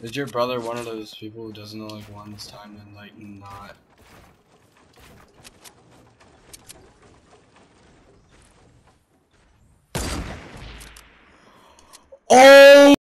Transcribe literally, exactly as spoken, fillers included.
Is your brother one of those people who doesn't know like when it's time to like not? Oh!